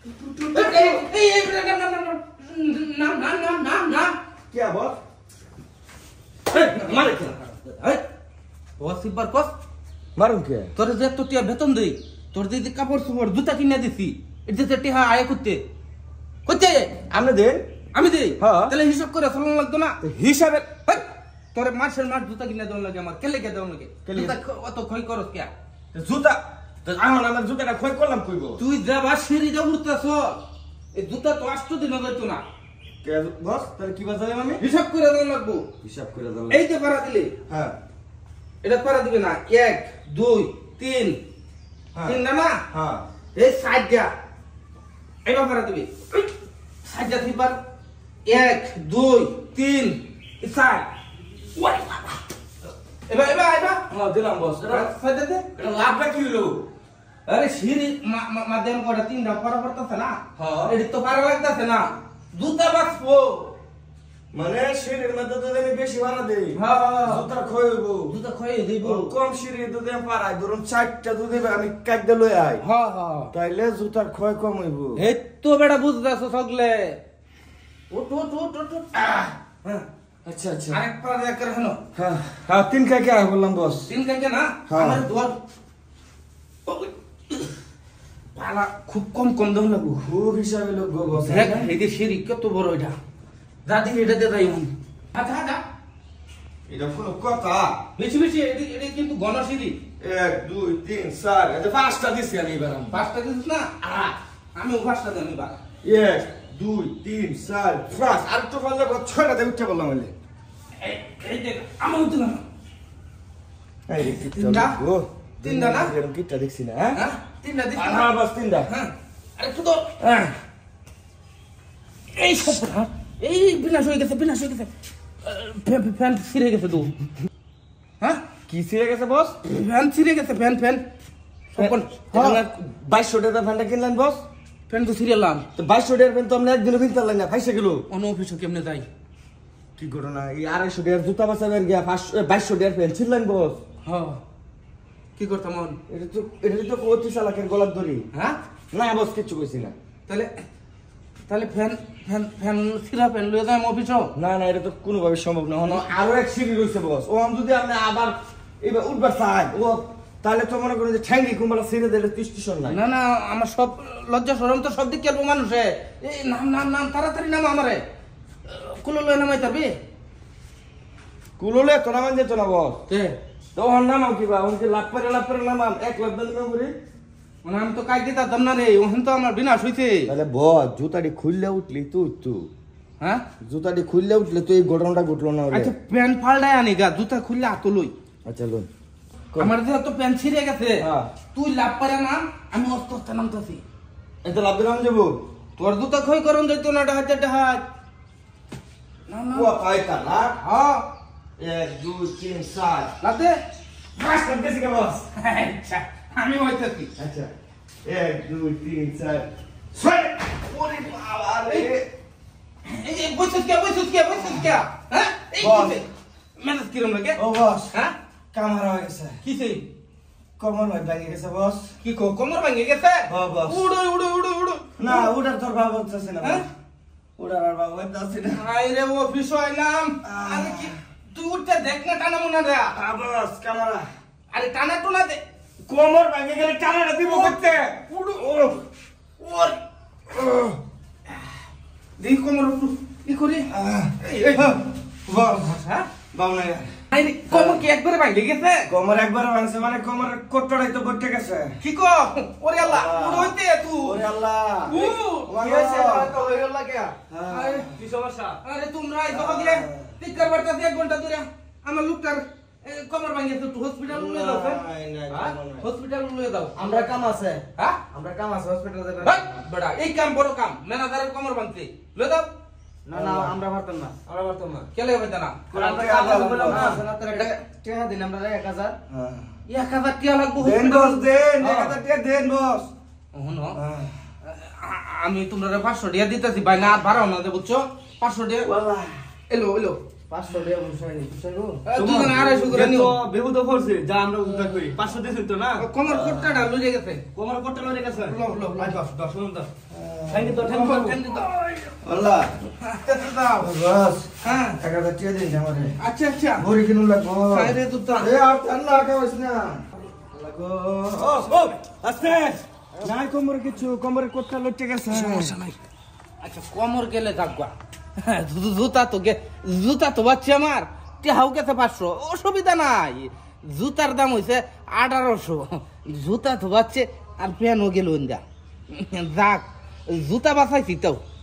क्या बॉस मारूं क्या তোর যে তো টিয়া বেতন দেই তোর যে কাপড় চোপড় জুতা কিনে দিছি এটা যে টিহা আয় করতে করতে আপনি দেন আমি দেই হ্যাঁ। তাহলে হিসাব করে চলন লাগতো না হিসাবে তোর মাসের মাস জুতা কিনে দেওয়ার লাগে আমার কেলে কে দেওয়ার লাগে জুতা অত ক্ষয় করস কে জুতা আমার আমার জুতাটা ক্ষয় করলাম কইব তুই যাবা সিঁড়ি যা উঠতেছ এই জুতা তো 8 দিন হইতো না কে বস তাহলে কি বাজারে আমি হিসাব করে দেওয়ার লাগবো হিসাব করে দাও এই যে পারা দিলে হ্যাঁ এটা পারা দিবে না 1 2 3 তিনটা না হ্যাঁ এই সাইডটা এটা পারা দিবি সাইডটা তুই পার 1 2 3 সাইড ওই বাবা এবার হ্যাঁ দিলাম বস সাইডটা দে এটা লাভটা কি হলো আরে সিঁড়ি মাধ্যম করে তিনটা পারা পড়তেছে না হ্যাঁ। এটি তো পারা লাগতেছে না জুতা বাঁচবো মানে সিঁড়ির মধ্যে যদি আমি বেশি ভাড়া দেই হ্যাঁ জুতা ক্ষয় হইব জুতা খয়ে দিব কম সিঁড়ি যদি আমি পারাই ধরুন 4টা যদি আমি কাটতে লই আই হ্যাঁ তাইলে জুতার ক্ষয় কম হইব এই তো বেটা বুঝতেছ সকলে উঠ হ্যাঁ আচ্ছা আচ্ছা আরেক পারা দেখ করে হলো হ্যাঁ হ্যাঁ 3 কাকে আই বললাম বস 3 কাকে না হ্যাঁ। আমার দুয়ার পালা খুব কম দাম লাগবো খুব হিসাবে লোক গো বস দেখ এই যে সিঁড়ি কত বড় এটা দাদি এটা দে তাই মন আচ্ছা এটা কোনো কথা বেশি এটা কিন্তু ঘন সিঁড়ি 1 2 3 4 এটা 5টা দিছি আমি এবার 5টা দিস না আমি 5টা দেব এবার 1 2 3 4 5 আর তো পারলে 6টা দিয়ে উঠতে বললাম বলে এই দেখ আমার তো না এই রে তিনটা? ও তিনটা না? এরকম কিটটা দেখছি না হ্যাঁ হ্যাঁ 3টা দিস না হ্যাঁ বাস 3টা হ্যাঁ আরে তো হ্যাঁ এই সব এই বিনাশ হয়ে গেছে ফ্যান ছিঁড়ে গেছে তো হ্যাঁ কি ছিড়ে গেছে বস ফ্যান ছিঁড়ে গেছে ফ্যান সকল হ্যাঁ 2200 টাকা ফ্যানটা কিনলেন বস ফ্যান তো ছিঁড়েলাম তো 2200 টাকার ফ্যান তো আমরা একদিনও কিনতে পারলাম না ফাইসে গেল অন্য অফিসে কেমনে যাই কি ঘটনা এই 250 টাকার জুতা বাঁচাবের গিয়া 2200 টাকার ফ্যান ছিড়লেন বস হ্যাঁ কি করতাম মন এটা তো অতি চালাকের গলার দড়ি হ্যাঁ না বস কিচ্ছু কইছি না তাহলে ফ্যান ছিঁড়া ফ্যান লয়ে যাই অফিসও না না এটা তো কোনোভাবে সম্ভব না আরো এক সিঁড়ি রয়েছে বস ও আমি যদি আপনি আবার এবার উঠবার চাই ও তাহলে তো মনে করেন যে ঠ্যাঙ্গি কুম্বালা ছিঁড়ে দিলে স্টেশন নাই না আমার সব লজ্জা শরম তো সব দিক কেলবো মানুষে এই নাম তাড়াতাড়ি নাম আমারে কুলো লয়ে নামাই তারবি কুলোলে তো নামান যেত না বস কে তো ওর নামাও কিবা ওকে লাভ করে নামাম 1 লাখ দিলাম করি মানে আমি তো কাজ দিতাম না রে ওখান তো আমার বিনাশ হইছে তাহলে বস জুতাটি খুললে উঠলি তুই হ্যাঁ জুতাটি খুললে উঠলে তো এই ঘটনাটা ঘটলো না আচ্ছা প্যান্ট ফালডায় আনি গা জুতা খুললে আতো লই আচ্ছা লোন আমার যে তো প্যান্ট ছিঁড়ে গেছে হ্যাঁ। তুই লাভ পারে না আমি অস্ত নামতেছি এত লাভ দিলাম যাবো তোর জুতা খই করুন যাইত না হাজার হাত না ও কয়টা লাখ হ্যাঁ 1 2 3 4 লাতে পাঁচ লাখ দিছি কে বস আচ্ছা আমি হইতেছি আচ্ছা 1 2 3 4 ছয় ওরে বাবা রে এই যে বসুস কে হ্যাঁ এই বস। কিসে মেজাজ কিরম লাগে ও বস হ্যাঁ কামার হয়ে গেছে কিসে কমর ভাই ভেঙে গেছে বস কি কোমর ভাঙে গেছে হ্যাঁ, বস। উড়ো না ওটার তোর ভাব হচ্ছে না হ্যাঁ? ওটার আর ভাব হচ্ছে না আইরে অফিস আইলাম আরে কি তুই উঠতে দেখ না টানা মুনা রে বস কামারা আরে টানা টুনা দে কোমর ভেঙে গেলে টানাটা দিব করতে উড়ো ও ওর দেখ কোমর ই করি এই বস হ্যাঁ বাবনা আইরে কোমর কি একবারে ভাঙে গেছে কোমর একবার ভাঙছে মানে কোমর কোটটাই তো বটে গেছে কি কো ওরে আল্লাহ উড়ো হইতে তুই ওরে আল্লাহ উ কি হয়েছে? তো হয়ে গেল কে আরে কি সমস্যা? আরে তোমরা এই জবাব দিয়ে টিকার বার্তা দিয়ে 1 ঘন্টা ধরে আমার লোকটার কোমর ভাঙে তো হসপিটাল নিয়ে যাও হসপিটাল নিয়ে যাও আমরা কাম আছে হ্যাঁ আমরা কাম আছে হসপিটাল যাবেন বড়া এই কাম বড় কাম ম্যানেজারের কোমর ভাঙতে লয়ে দাও না আমরা পারতাম না কেলে হবে না আমরা কাম আছে বললাম না আপনারা টাকা দিন আমরা 1000 1000 টাকা লাগবে দেন বস দেন 1000 টাকা দেন বস শুনো আমি তোমরা 500 টাকা দিতেছি ভাই না আর বাড়াও না দে বুঝছো 500 টাকা ওয়াল্লাহ এলো 500 টাকা বসাই নি বুঝছো দুজন 250 করে নিও বেহু তো করছে যা আমরা উদ্ধার করি 500 দিছেন তো না কমর কোটটা লুজে গেছে কোমর কোটটা লয়ে গেছে লো লো আজ 10 মিনিট থ্যাংক ইউ তো আল্লাহ দাও বস হ্যাঁ 1000 টাকা দিন আমারে আচ্ছা আচ্ছা ভরি কিনু লাগবো খাইরে দুধ এ আর আল্লাহ কাওয়াস না লাগো ও আস্তে নাই কোমরে কিছু কোমরে কোটটা লটে গেছে সমস্যা নাই আচ্ছা কমর গেলে থাকবা জুতা তো বাচ্চা আমার টেহাও গেছে 500 অসুবিধা নাই জুতার দাম হইছে 1800 জুতা তো বাচ্চে আর প্যানও গেল যাক জুতা বাঁচাইছি তো